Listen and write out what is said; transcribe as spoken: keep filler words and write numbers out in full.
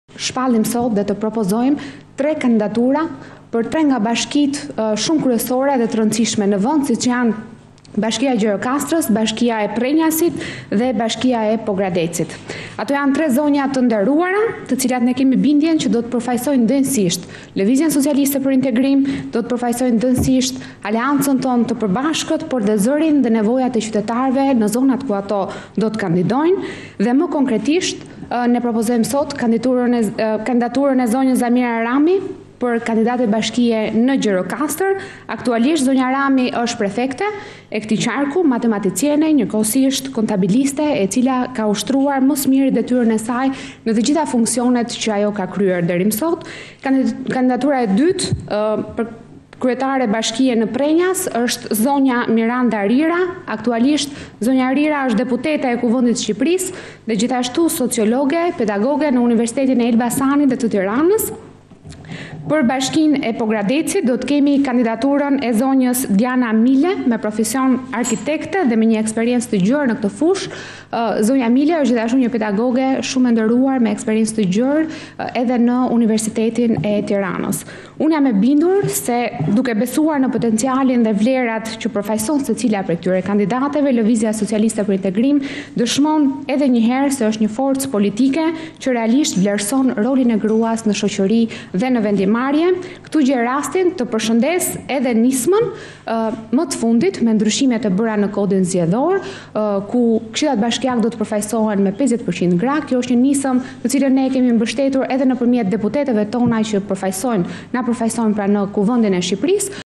Shpallim sot dhe të propozojmë tre kandidatura për tre nga bashkitë shumë kryesore dhe të rëndësishme në vend, siç janë Bashkia e Gjirokastrës, Bashkia e Prenjasit dhe Bashkia e Pogradecit. Ato janë tre zonja të nderuara, të cilat ne kemi bindjen që do të përfaqësojnë dënsisht Lëvizjen Socialiste për Integrim, do të përfaqësojnë dënsisht aleancën tonë të përbashkët, por dhe zërin dhe nevojat e qytetarëve në zonat ku ato do të kandidojnë, dhe më konkretisht ne propozojmë sot kandidaturën e, kandidaturën e zonjës Zamira Rami për kandidate bashkie në Gjirokastër. Aktualisht zonja Rami është prefekte e këtij qarku, matematiciene, njëkohësisht kontabiliste, e cila ka ushtruar më së miri detyrën e saj në të gjitha funksionet që ajo ka kryer deri më sot. Kandidatura e dytë për kryetare bashkie në Prenjas është zonja Miranda Rira. Aktualisht zonja Rira është deputete e Kuvendit të Shqipërisë dhe gjithashtu sociologe, pedagoge në Universitetin e Elbasanit dhe të Tiranës. Për bashkinë e Pogradecit do të kemi kandidaturën e zonjës Diana Mile me profesion arkitekte dhe me një eksperiencë të gjerë në këtë fushë. Zonja Mile është gjithashtu një pedagoge shumë e nderuar me eksperiencë të gjerë edhe në Universitetin e Tiranës. Unë jam e bindur se duke besuar në potencialin dhe vlerat që përfaqëson secila prej këtyre kandidateve, Lëvizja Socialiste për Integrim dëshmon edhe një herë se është një forcë politike që realisht vlerëson rolin e gruas në shoqëri dhe në vendimarrje. Këtu gjej rastin të përshëndes edhe nismën më të fundit me ndryshimet e bëra në kodin zgjedhor, ku këshillat bashkiake do të përfaqësohen me pesëdhjetë përqind gra. Kjo është një nisëm të cilën ne kemi mbështetur edhe nëpërmjet deputetëve tona që përfaqësojnë, na përfaqësojnë pra në Kuvendin e Shqipërisë.